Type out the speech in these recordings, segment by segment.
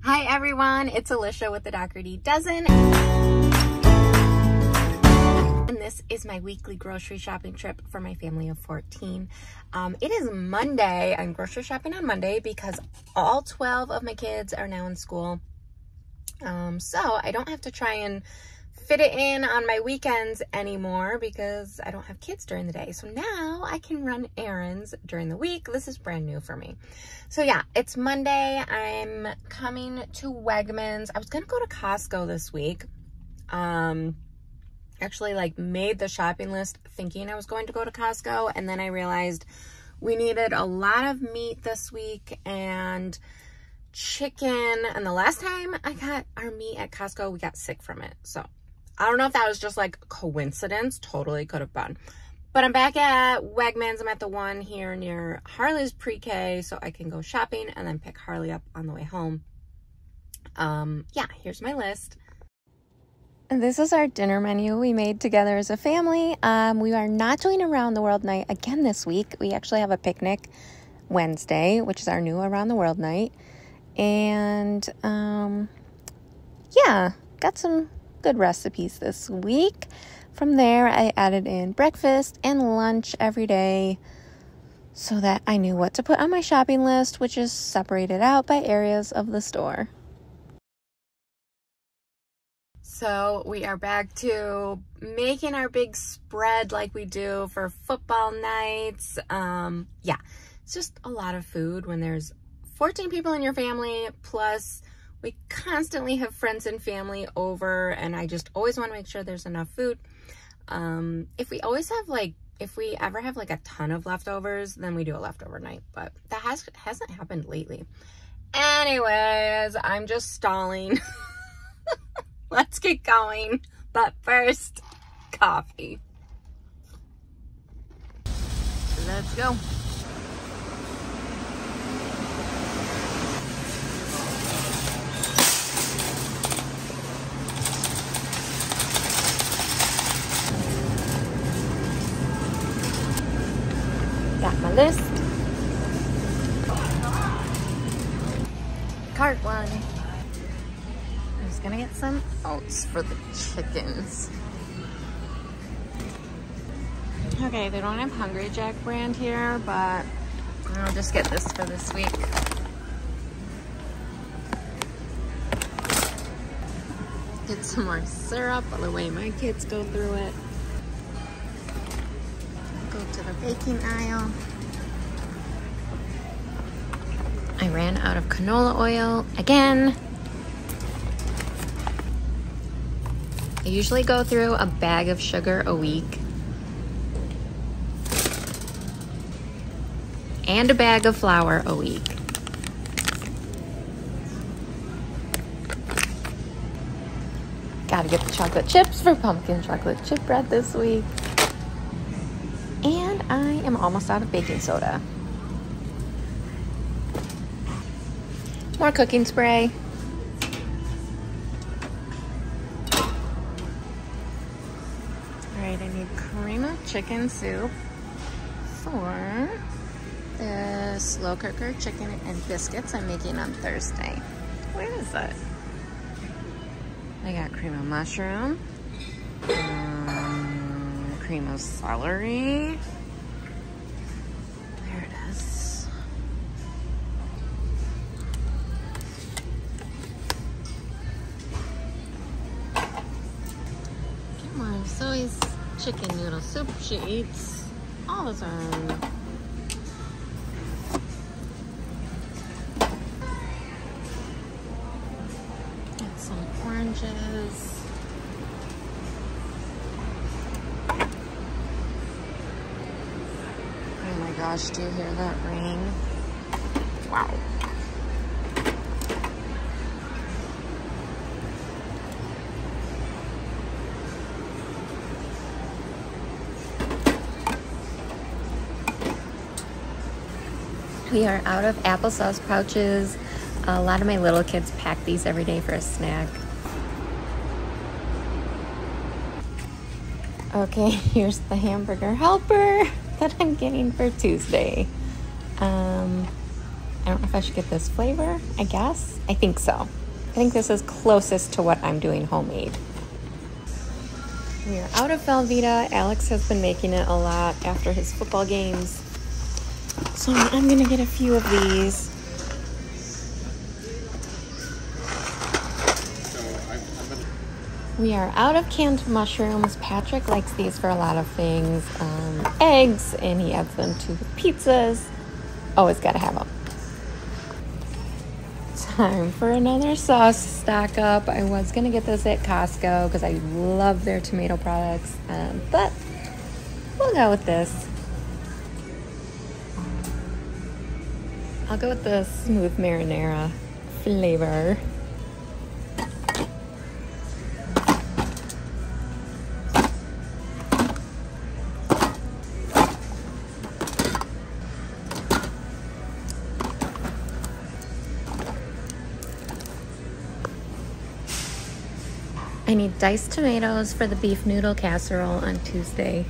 Hi everyone, it's Alicia with the Dougherty Dozen. And this is my weekly grocery shopping trip for my family of 14. It is Monday. I'm grocery shopping on Monday because all 12 of my kids are now in school. So I don't have to try and fit it in on my weekends anymore because I don't have kids during the day. So now I can run errands during the week. This is brand new for me. So yeah, it's Monday. I'm coming to Wegmans. I was gonna go to Costco this week. Actually made the shopping list thinking I was going to go to Costco, and then I realized we needed a lot of meat this week and chicken, and the last time I got our meat at Costco, we got sick from it. So I don't know if that was just like coincidence, totally could have been. But I'm back at Wegmans. I'm at the one here near Harley's pre-K, so I can go shopping and then pick Harley up on the way home. Yeah, here's my list. This is our dinner menu we made together as a family. We are not doing Around the World night again this week. We actually have a picnic Wednesday, which is our new Around the World night. And yeah, got some good recipes this week. From there, I added in breakfast and lunch every day so that I knew what to put on my shopping list, which is separated out by areas of the store. So we are back to making our big spread like we do for football nights. Yeah, it's just a lot of food when there's 14 people in your family, plus we constantly have friends and family over, and I just always want to make sure there's enough food. If we ever have like a ton of leftovers, then we do a leftover night, but that hasn't happened lately. Anyways, I'm just stalling. Let's get going. But first, coffee. Let's go. Got my list. Cart one. I'm just gonna get some oats for the chickens. Okay, they don't have Hungry Jack brand here, but I'll just get this for this week. Get some more syrup by the way my kids go through it. Go to the baking aisle. I ran out of canola oil again. I usually go through a bag of sugar a week and a bag of flour a week. Gotta get the chocolate chips for pumpkin chocolate chip bread this week. And I am almost out of baking soda. More cooking spray. Alright, I need cream of chicken soup for the slow cooker chicken and biscuits I'm making on Thursday. Where is it? I got cream of mushroom. Cream of celery. There it is. Get more of Zoe's chicken noodle soup she eats all the time. Get some oranges. Gosh, do you hear that ring? Wow. We are out of applesauce pouches. A lot of my little kids pack these every day for a snack. Okay, here's the hamburger helper that I'm getting for Tuesday. I don't know if I should get this flavor, I guess. I think so. I think this is closest to what I'm doing homemade. We are out of Velveeta. Alex has been making it a lot after his football games. So I'm gonna get a few of these. We are out of canned mushrooms. Patrick likes these for a lot of things. Eggs, and he adds them to pizzas. Always gotta have them. Time for another sauce stock up. I was gonna get this at Costco because I love their tomato products, but we'll go with this. I'll go with the smooth marinara flavor. I need diced tomatoes for the beef noodle casserole on Tuesday.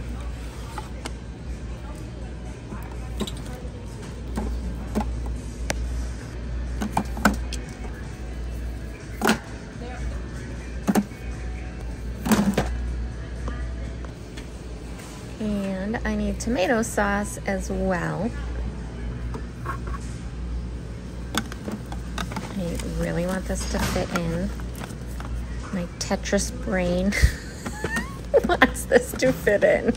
And I need tomato sauce as well. I really want this to fit in. My Tetris brain wants this to fit in.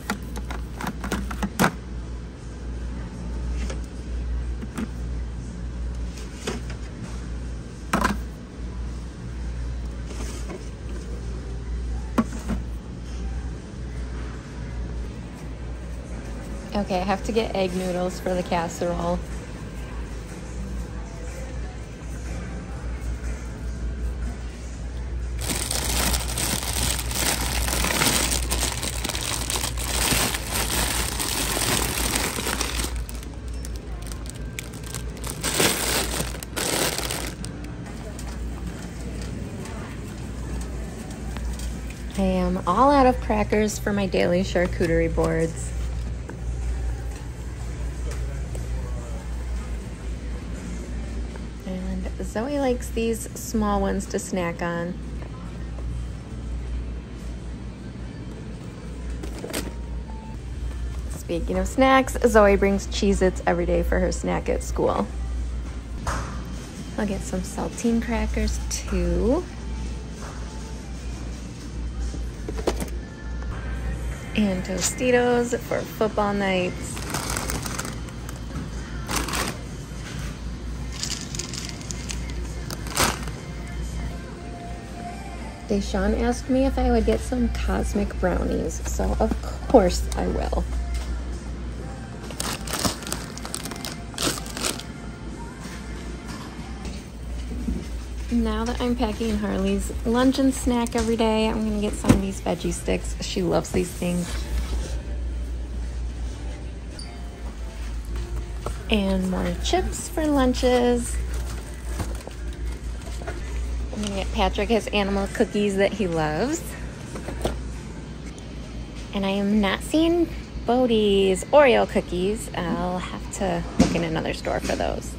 Okay, I have to get egg noodles for the casserole. I am all out of crackers for my daily charcuterie boards. And Zoe likes these small ones to snack on. Speaking of snacks, Zoe brings Cheez-Its every day for her snack at school. I'll get some saltine crackers too. And Tostitos for football nights. Deshaun asked me if I would get some cosmic brownies, so of course I will. Now that I'm packing Harley's lunch and snack every day, I'm gonna get some of these veggie sticks. She loves these things. And more chips for lunches. I'm gonna get Patrick his animal cookies that he loves. And I am not seeing Bodie's Oreo cookies. I'll have to look in another store for those.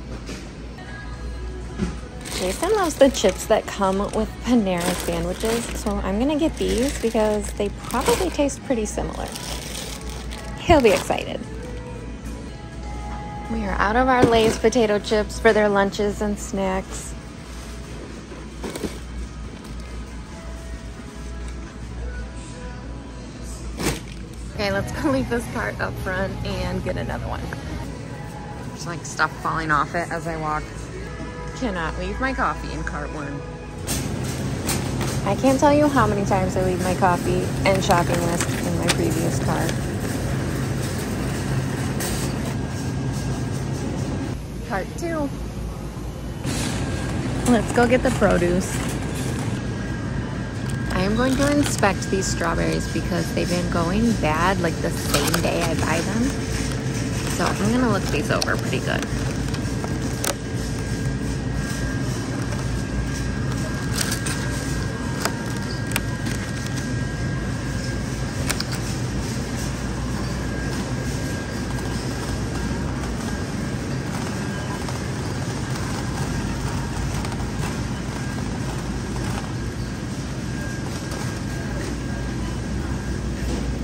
Jason loves the chips that come with Panera sandwiches, so I'm gonna get these because they probably taste pretty similar. He'll be excited. We are out of our Lay's potato chips for their lunches and snacks. Okay, let's go leave this cart up front and get another one. There's like stuff falling off it as I walk. Cannot leave my coffee in cart one. I can't tell you how many times I leave my coffee and shopping list in my previous cart. Cart 2. Let's go get the produce. I am going to inspect these strawberries because they've been going bad like the same day I buy them. So I'm gonna look these over pretty good.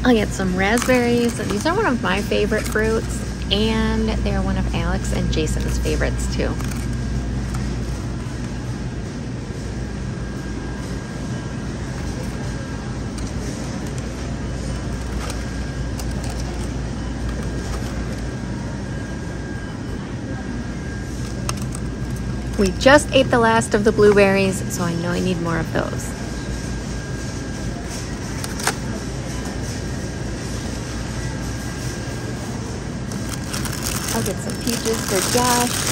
I'll get some raspberries. These are one of my favorite fruits, and they're one of Alex and Jason's favorites too. We just ate the last of the blueberries, so I know I need more of those. I'll get some peaches for Josh.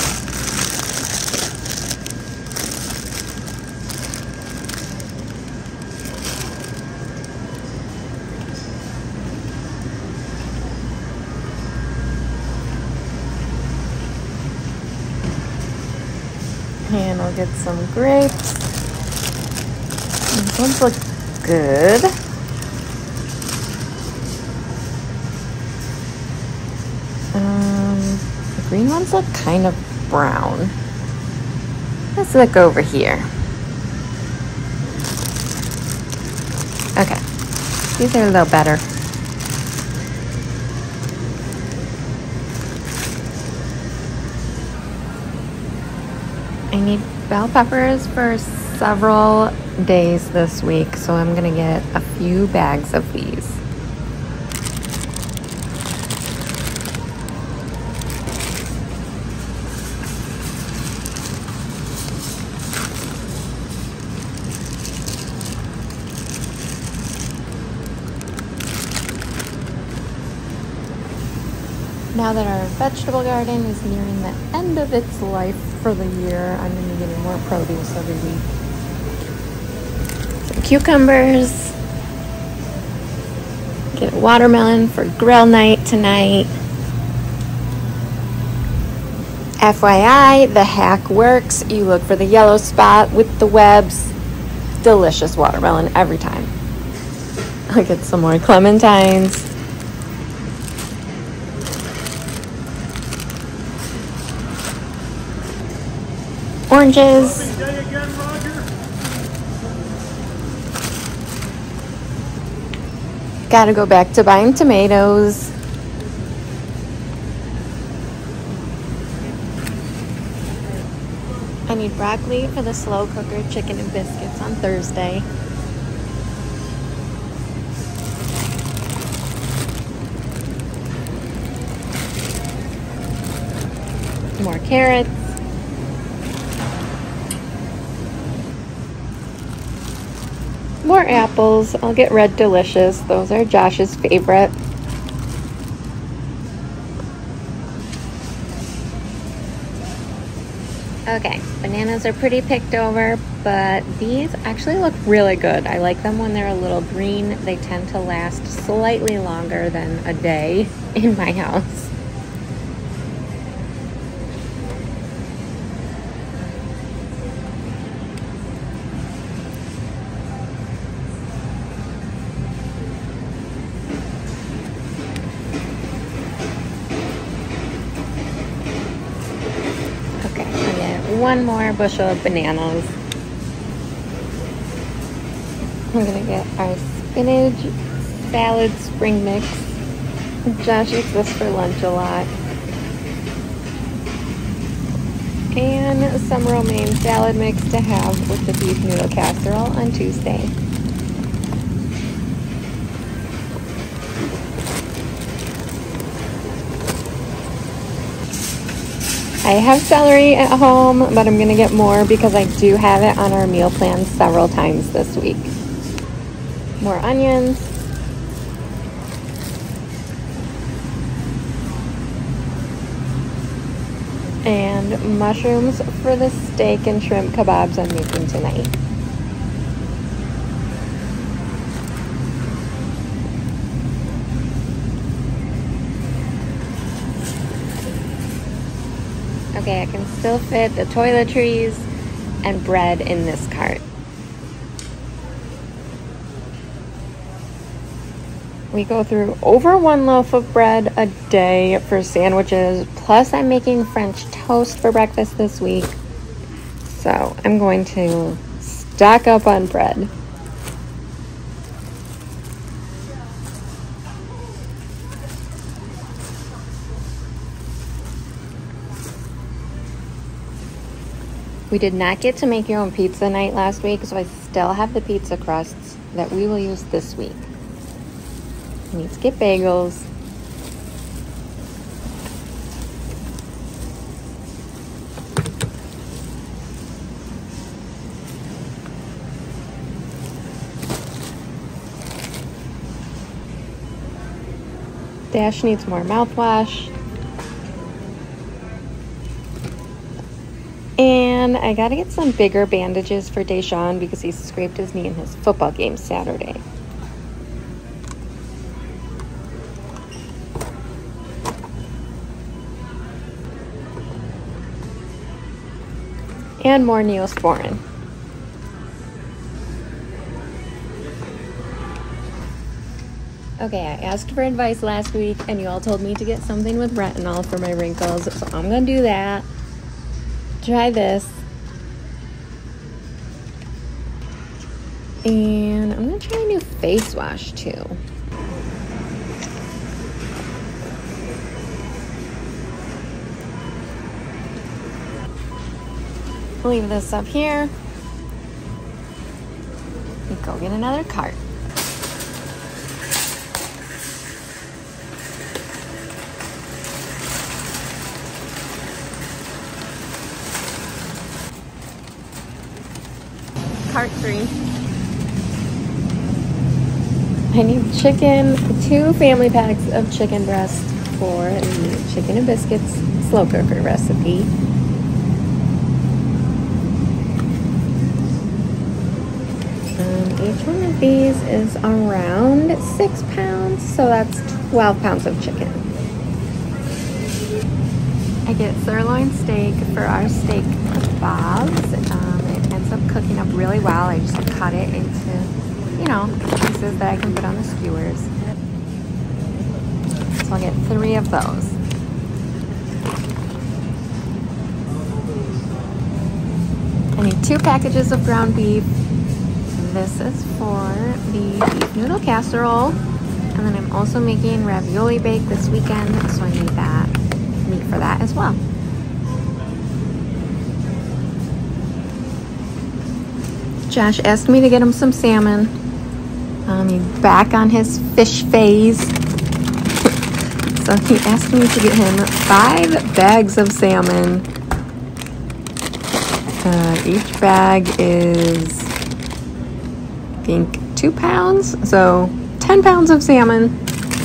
And I'll get some grapes. These ones look good. The green ones look kind of brown. Let's look over here. Okay, these are a little better. I need bell peppers for several days this week, so I'm gonna get a few bags of these. Now that our vegetable garden is nearing the end of its life for the year, I'm going to be getting more produce every week. Some cucumbers. Get a watermelon for grill night tonight. FYI, the hack works. You look for the yellow spot with the webs. Delicious watermelon every time. I'll get some more clementines. Oranges. Gotta go back to buying tomatoes. I need broccoli for the slow cooker chicken and biscuits on Thursday. More carrots. More apples. I'll get Red Delicious. Those are Josh's favorite. Okay, bananas are pretty picked over, but these actually look really good. I like them when they're a little green. They tend to last slightly longer than a day in my house. One more bushel of bananas. I'm gonna get our spinach salad spring mix. Josh eats this for lunch a lot. And some romaine salad mix to have with the beef noodle casserole on Tuesday. I have celery at home, but I'm gonna get more because I do have it on our meal plan several times this week. More onions. And mushrooms for the steak and shrimp kebabs I'm making tonight. Okay, I can still fit the toiletries and bread in this cart. We go through over 1 loaf of bread a day for sandwiches, plus I'm making French toast for breakfast this week. So I'm going to stock up on bread. We did not get to make your own pizza night last week, so I still have the pizza crusts that we will use this week. We need to get bagels. Dash needs more mouthwash. And I gotta get some bigger bandages for Deshaun because he scraped his knee in his football game Saturday. And more Neosporin. Okay, I asked for advice last week and you all told me to get something with retinol for my wrinkles, so I'm gonna do that. Try this. And I'm gonna try a new face wash too. Leave this up here. And go get another cart. Cart 3. I need chicken, 2 family packs of chicken breast for the chicken and biscuits slow cooker recipe. Each one of these is around 6 pounds, so that's 12 pounds of chicken. I get sirloin steak for our steak kebabs. It ends up cooking up really well. I just cut it into, you know, pieces that I can put on the skewers. So I'll get 3 of those. I need 2 packages of ground beef. This is for the beef noodle casserole. And then I'm also making ravioli bake this weekend, so I need that meat for that as well. Josh asked me to get him some salmon. He's back on his fish phase. So he asked me to get him 5 bags of salmon. Each bag is, I think, 2 pounds, so 10 pounds of salmon.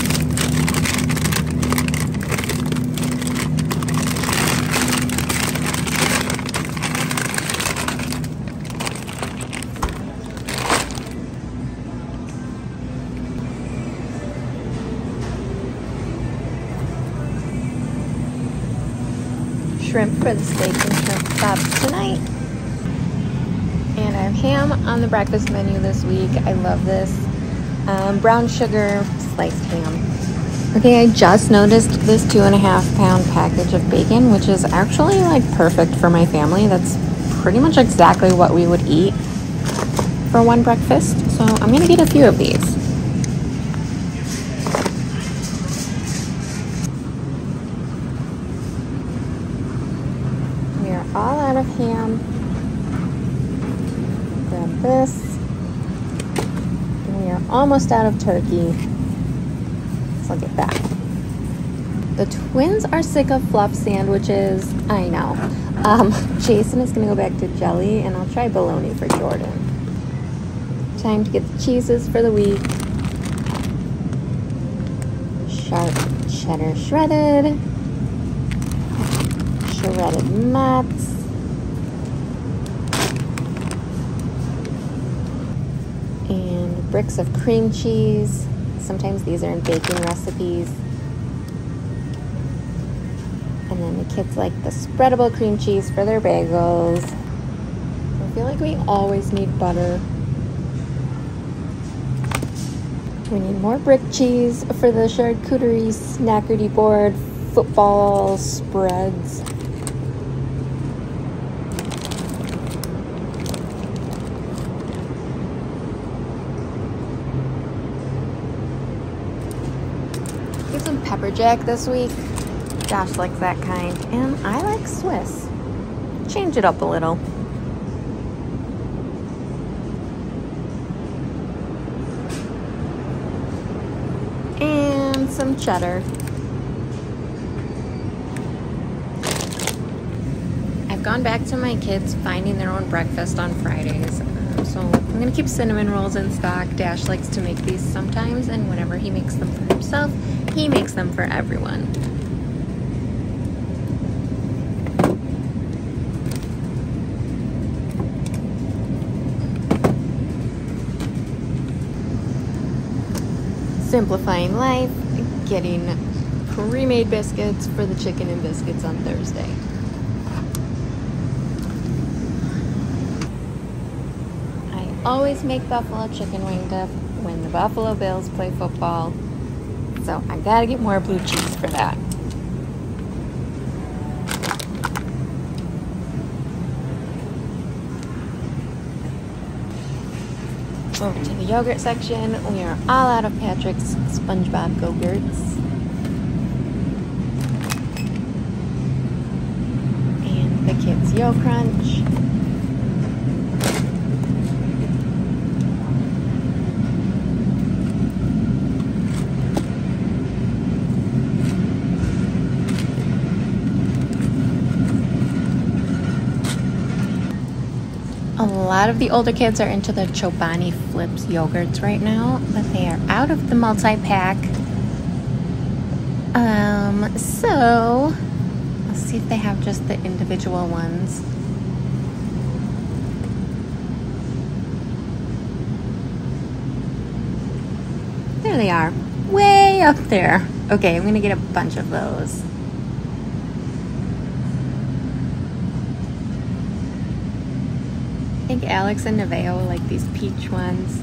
Shrimp for the steak and shrimp kebabs tonight. And I have ham on the breakfast menu this week. I love this. Brown sugar sliced ham. Okay, I just noticed this 2.5 pound package of bacon, which is actually like perfect for my family. That's pretty much exactly what we would eat for one breakfast. So I'm gonna get a few of these. We are all out of ham. Grab this. And we are almost out of turkey. So I'll get that. The twins are sick of fluff sandwiches. I know. Jason is gonna go back to jelly, and I'll try bologna for Jordan. Time to get the cheeses for the week. Sharp cheddar shredded. Shredded Mott's. And bricks of cream cheese. Sometimes these are in baking recipes. And then the kids like the spreadable cream cheese for their bagels. I feel like we always need butter. We need more brick cheese for the charcuterie snackerty board football spreads. Get some pepper jack this week. Josh likes that kind, and I like Swiss. Change it up a little. some cheddar. I've gone back to my kids finding their own breakfast on Fridays. So I'm gonna keep cinnamon rolls in stock. Dash likes to make these sometimes, and whenever he makes them for himself, he makes them for everyone. Simplifying life, getting pre-made biscuits for the chicken and biscuits on Thursday. I always make buffalo chicken wing dip when the Buffalo Bills play football, so I gotta get more blue cheese for that. Over to the yogurt section. We are all out of Patrick's SpongeBob Go-Gurts. And the kids' Yo Crunch. A lot of the older kids are into the Chobani Flips yogurts right now, but they are out of the multi-pack. So let's see if they have just the individual ones. There they are, way up there. Okay, I'm gonna get a bunch of those. I think Alex and Neveo like these peach ones.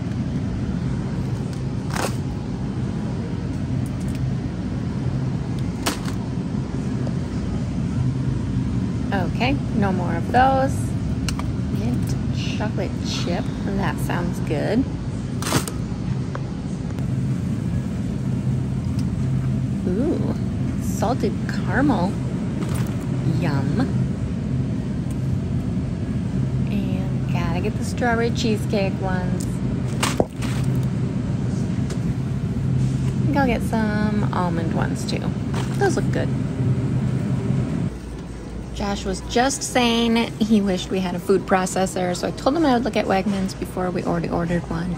Okay, no more of those. Mint chocolate chip, that sounds good. Ooh, salted caramel, yum. Gotta get the strawberry cheesecake ones. I think I'll get some almond ones too. Those look good. Josh was just saying he wished we had a food processor, so I told him I would look at Wegmans before we already ordered one.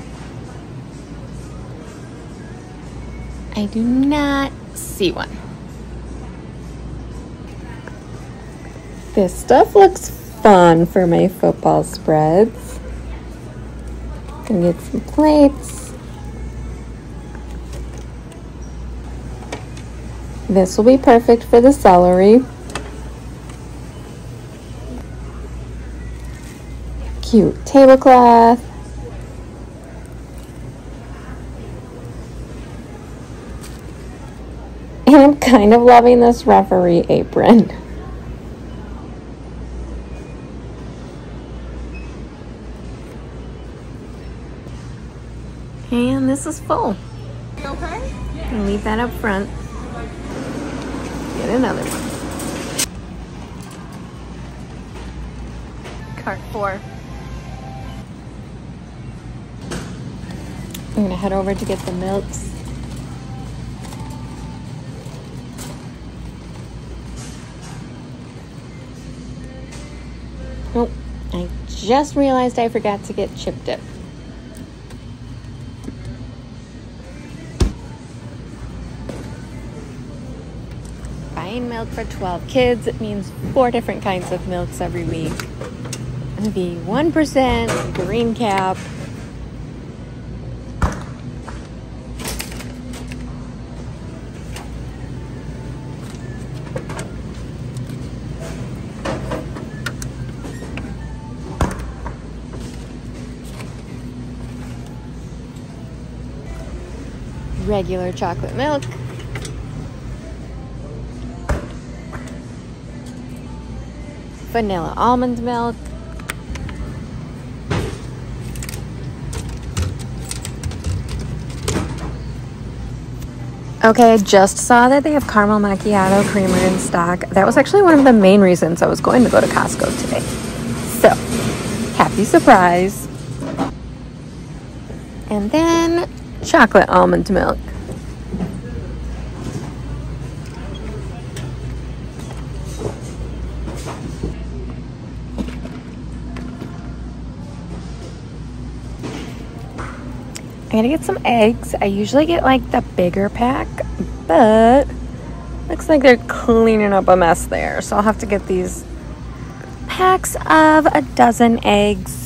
I do not see one. This stuff looks fun for my football spreads. Gonna get some plates. This will be perfect for the celery. Cute tablecloth. And I'm kind of loving this referee apron. And this is full. Okay? I'll leave that up front. Get another one. Cart 4. I'm gonna head over to get the milks. Oh, I just realized I forgot to get chip dip. Buying milk for 12 kids, it means 4 different kinds of milks every week. The 1% green cap. Regular chocolate milk. Vanilla almond milk. Okay, I just saw that they have caramel macchiato creamer in stock. That was actually one of the main reasons I was going to go to Costco today. So, happy surprise. And then chocolate almond milk. I gotta get some eggs. I usually get like the bigger pack, but looks like they're cleaning up a mess there. So I'll have to get these packs of a dozen eggs.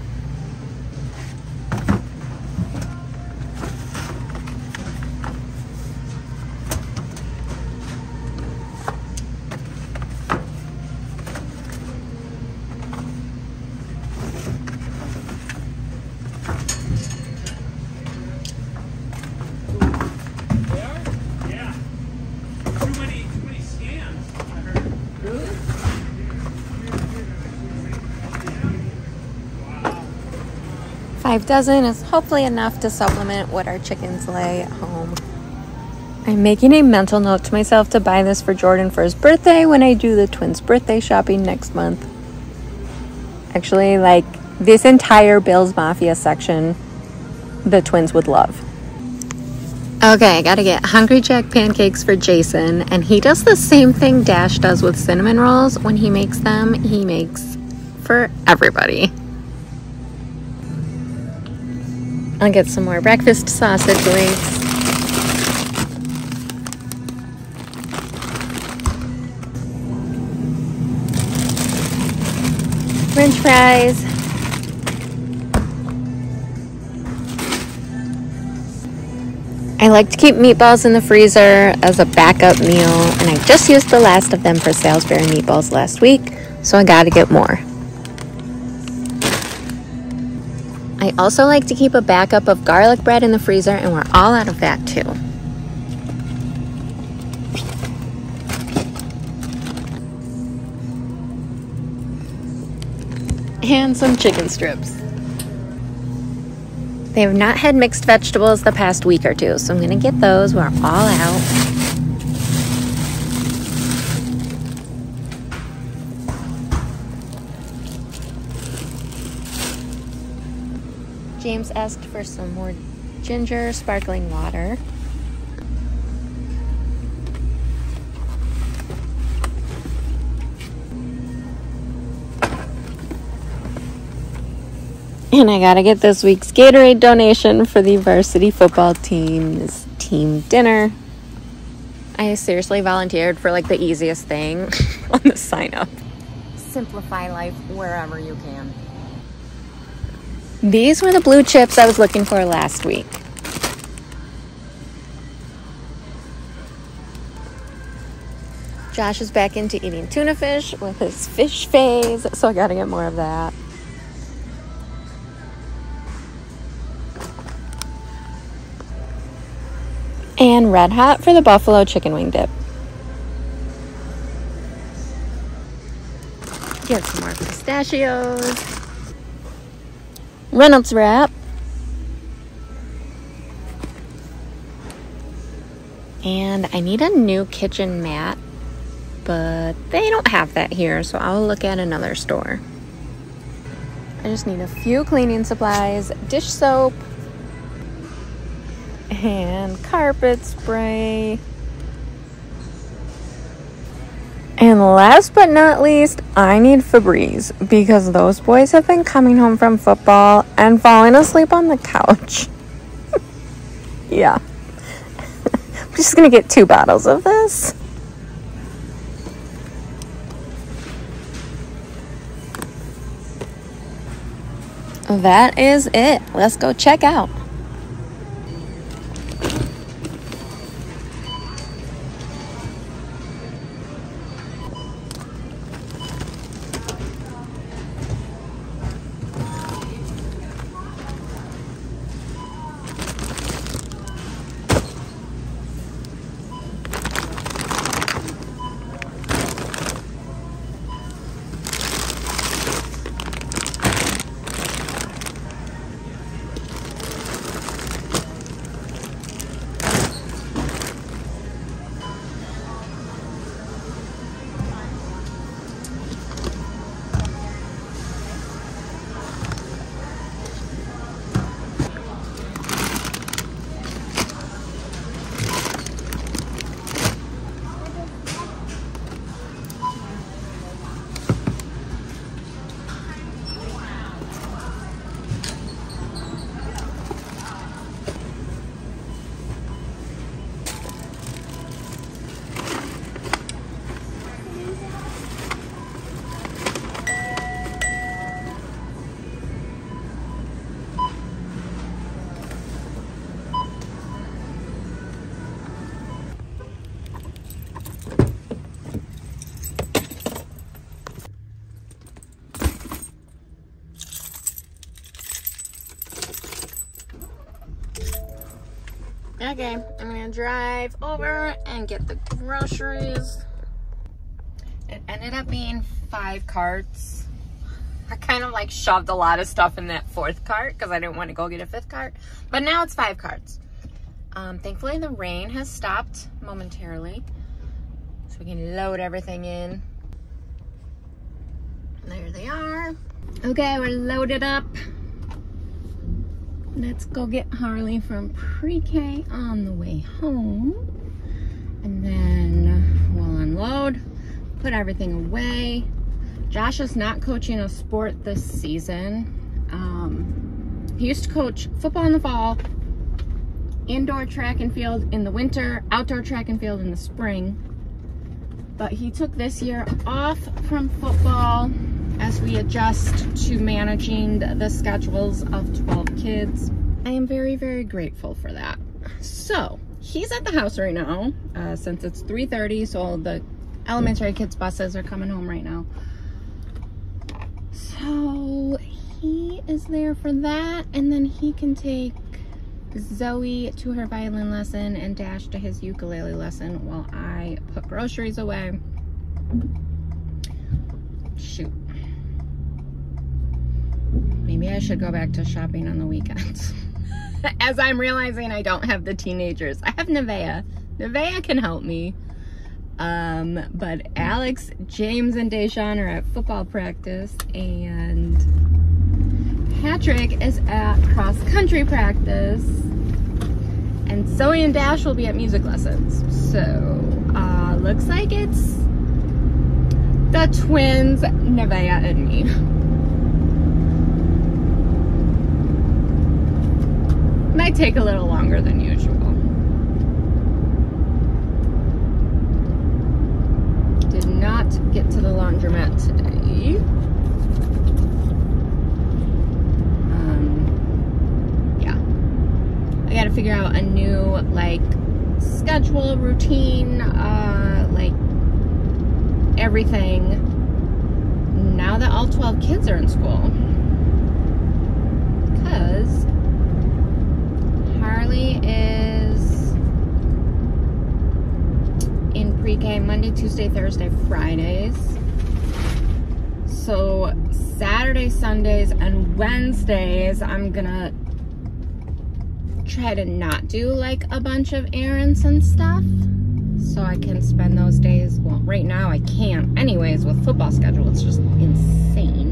Five dozen is hopefully enough to supplement what our chickens lay at home. I'm making a mental note to myself to buy this for Jordan for his birthday when I do the twins' birthday shopping next month. Actually, like, this entire Bill's Mafia section, the twins would love. Okay, I gotta get Hungry Jack pancakes for Jason, and he does the same thing Dash does with cinnamon rolls. When he makes them, he makes for everybody. I'll get some more breakfast sausage links. French fries. I like to keep meatballs in the freezer as a backup meal, and I just used the last of them for Salisbury meatballs last week, so I gotta get more. I also like to keep a backup of garlic bread in the freezer, and we're all out of that too. And some chicken strips. They have not had mixed vegetables the past week or two, so I'm gonna get those. We're all out. James asked for some more ginger sparkling water. And I gotta get this week's Gatorade donation for the varsity football team's team dinner. I seriously volunteered for like the easiest thing on the sign up. Simplify life wherever you can. These were the blue chips I was looking for last week. Josh is back into eating tuna fish with his fish phase, so I gotta get more of that. And Red Hot for the buffalo chicken wing dip. Get some more pistachios. Reynolds wrap. And I need a new kitchen mat, but they don't have that here, so I'll look at another store. I just need a few cleaning supplies, dish soap, and carpet spray. And last but not least, I need Febreze, because those boys have been coming home from football and falling asleep on the couch. Yeah. I'm just gonna get 2 bottles of this. That is it. Let's go check out. Okay, I'm gonna drive over and get the groceries. It ended up being 5 carts. I kind of like shoved a lot of stuff in that 4th cart because I didn't want to go get a 5th cart. But now it's 5 carts. Thankfully the rain has stopped momentarily, so we can load everything in. There they are. Okay, we're loaded up. Let's go get Harley from pre-K on the way home. And then we'll unload, put everything away. Josh is not coaching a sport this season. He used to coach football in the fall, indoor track and field in the winter, outdoor track and field in the spring. But he took this year off from football as we adjust to managing the schedules of 12 kids. I am very, very grateful for that. So he's at the house right now, since it's 3:30, so the elementary kids' buses are coming home right now. So he is there for that, and then he can take Zoe to her violin lesson and Dash to his ukulele lesson while I put groceries away. Shoot. Maybe I should go back to shopping on the weekends. As I'm realizing I don't have the teenagers. I have Nevaeh. Nevaeh can help me. But Alex, James, and Deshawn are at football practice, and Patrick is at cross-country practice, and Zoe and Dash will be at music lessons. So, looks like it's the twins, Nevaeh and me. Might take a little longer than usual. Did not get to the laundromat today. Yeah. I gotta figure out a new, like, schedule, routine, like, everything now that all 12 kids are in school. Because Harley is in pre-K Monday, Tuesday, Thursday, Fridays. So Saturday, Sundays, and Wednesdays, I'm gonna try to not do like a bunch of errands and stuff, so I can spend those days. Well, right now I can't anyways with football schedule. It's just insane.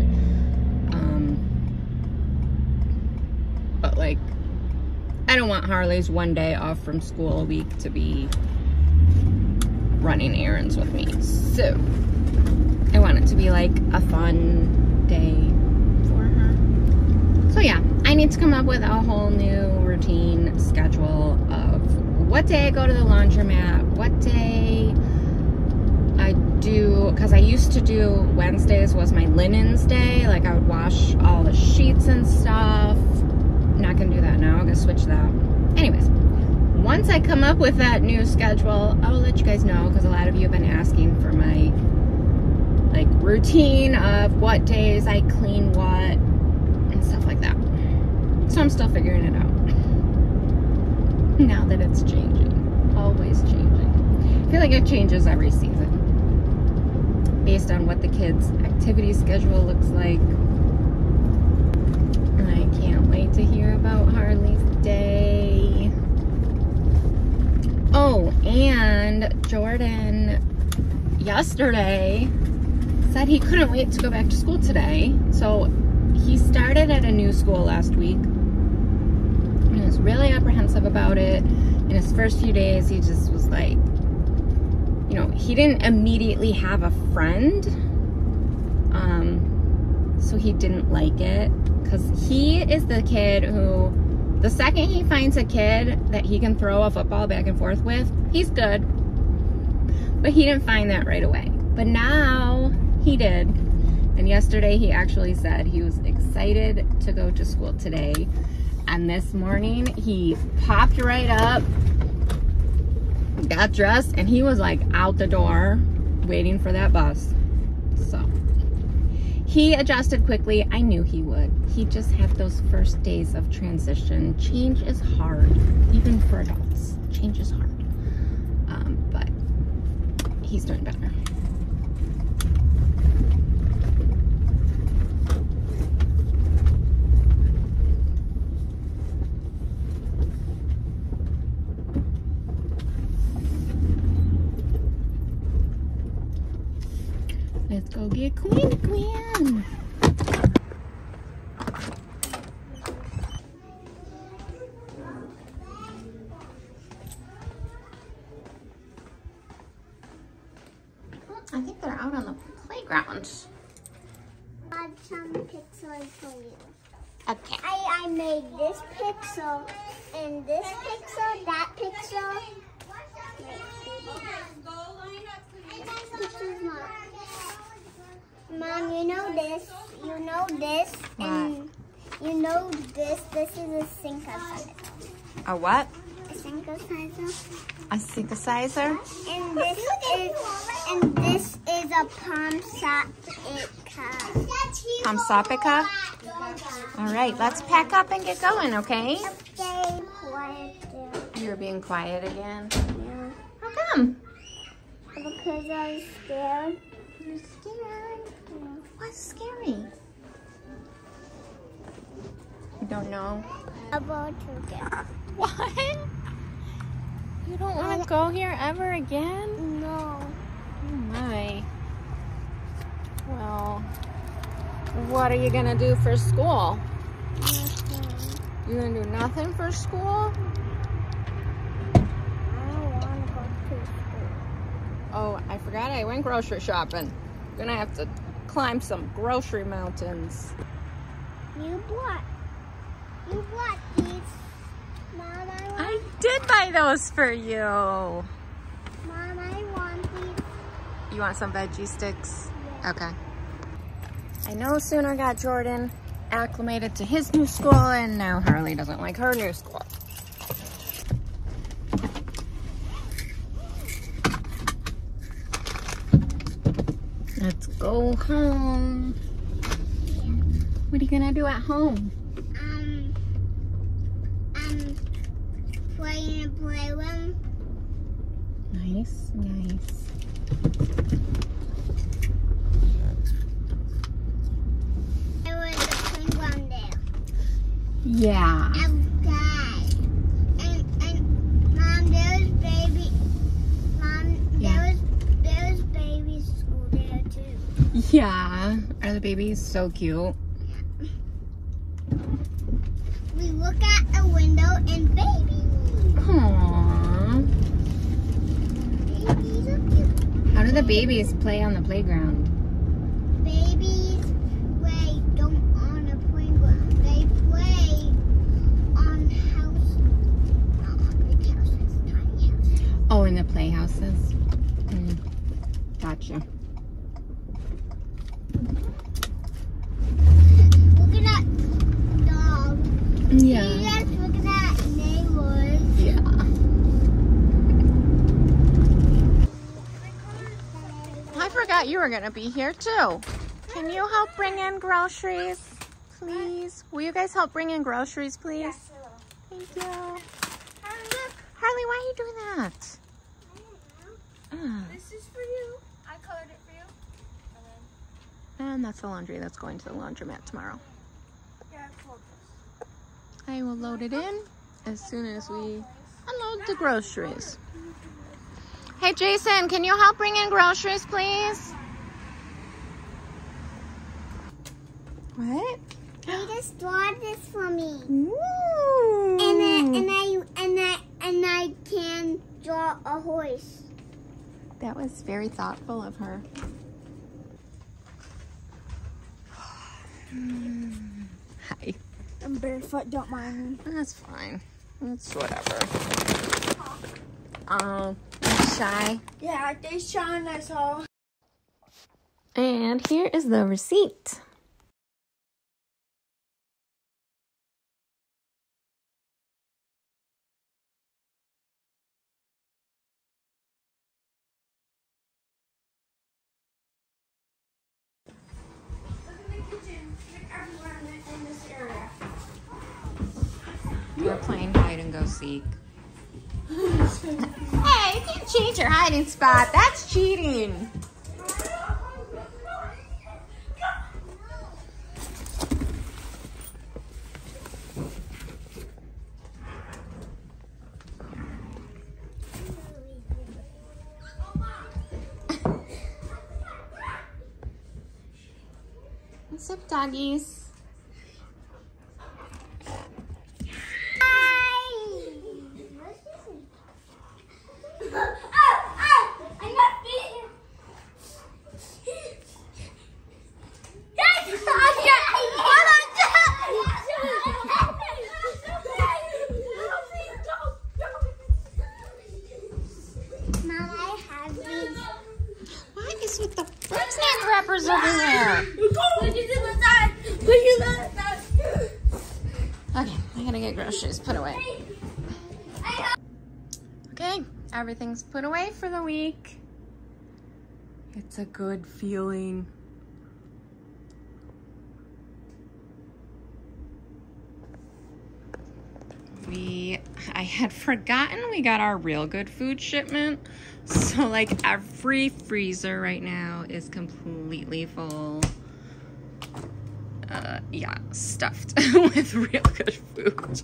But like, I don't want Harley's one day off from school a week to be running errands with me. So I want it to be like a fun day for her. So yeah, I need to come up with a whole new routine schedule of what day I go to the laundromat, what day I do, because I used to do Wednesdays was my linens day. Like I would wash all the sheets and stuff. Not gonna do that now. I'm gonna switch that. Anyways, once I come up with that new schedule, I will let you guys know, because a lot of you have been asking for my like routine of what days I clean what and stuff like that. So I'm still figuring it out. Now that it's changing, always changing. I feel like it changes every season based on what the kids' activity schedule looks like. I can't wait to hear about Harley's day. Oh, and Jordan yesterday said he couldn't wait to go back to school today. So he started at a new school last week and he was really apprehensive about it. In his first few days, he just was like, you know, he didn't immediately have a friend. So he didn't like it. Because he is the kid who, the second he finds a kid that he can throw a football back and forth with, he's good. But he didn't find that right away. But now he did. And yesterday he actually said he was excited to go to school today. And this morning he popped right up, got dressed, and he was like out the door waiting for that bus. So He adjusted quickly. I knew he would. He just had those first days of transition. Change is hard, even for adults. Change is hard. But he's doing better. Let's go get Quinn. I think they're out on the playground. I got some pixels for you. Okay. I made this pixel and this pixel, that pixel. Pixel's not. Mom, you know this, and you know this. This is a synthesizer. A what? A synthesizer. A synthesizer? And this is a Pomsapica. Pomsapica? All right, let's pack up and get going, okay? Okay, quiet there. You're being quiet again. Yeah. How come? Because I was scared. You're scared? Yeah. What's scary? You don't know? About to get. What? You don't want to go here ever again? No. Oh my. Well, what are you going to do for school? Nothing. You going to do nothing for school? I don't want to go to school. Oh, I forgot I went grocery shopping. I'm going to have to climb some grocery mountains. You bought these. Mom, I did buy those for you. Mom, I want these. You want some veggie sticks? Yeah. Okay. I no sooner got Jordan acclimated to his new school, and now Harley doesn't like her new school. Let's go home. What are you gonna do at home? Play in a playroom. Nice, nice. There was a playground there. Yeah. Okay. And Mom, there's baby. Mom, Yeah. there's baby school there too. Yeah. Are the babies so cute? We look at the window and baby. Aww. Babies are cute. How do the babies play on the playground? Babies play don't on a playground. They play on houses. Not on big houses, tiny houses. Oh, in the playhouses? Gotcha. Look at that dog. Yeah. Yes, look at that neighbors. Yeah. I forgot you were going to be here too. Can you help bring in groceries, please? Will you guys help bring in groceries, please? Yes, Thank you. Harley, why are you doing that? This is for you. I colored it for you. And that's the laundry that's going to the laundromat tomorrow. Yeah, cool. I will load it in as soon as we unload the groceries. Hey, Jason, can you help bring in groceries, please? What? They just bought this for me. Ooh. And I can draw a horse. That was very thoughtful of her. Hi. I'm barefoot, don't mind me. That's fine. It's whatever. Shy. Yeah, they shine us all. And here is the receipt. We're playing hide and go seek. Hey, you can't change your hiding spot. That's cheating. What's up, doggies? With the fruit snack wrappers over there. Okay, I gotta get groceries put away. Okay, everything's put away for the week. It's a good feeling. I had forgotten we got our Real Good food shipment. So like every freezer right now is completely full. Yeah, stuffed with Real Good food.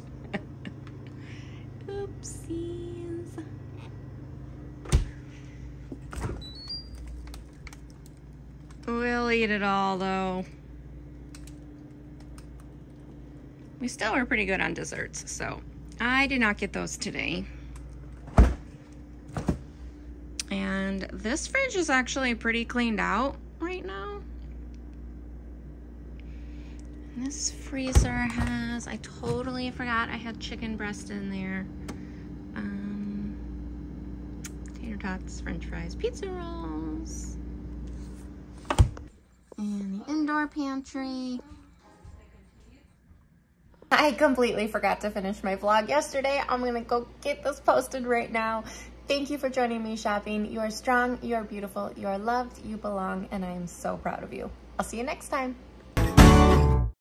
Oopsies. We'll eat it all though. We still are pretty good on desserts, so I did not get those today. And this fridge is actually pretty cleaned out right now. And this freezer has, I totally forgot I had chicken breast in there. Tater tots, french fries, pizza rolls. And the indoor pantry. I completely forgot to finish my vlog yesterday. I'm gonna go get this posted right now. Thank you for joining me shopping. You are strong, you are beautiful, you are loved, you belong, and I am so proud of you. I'll see you next time.